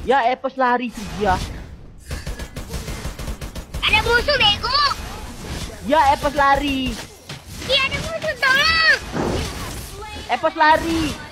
Ya, Epos lari sih dia. Ada musuh bego. Ya, Epos lari. Iya ada musuh tolong. Epos lari.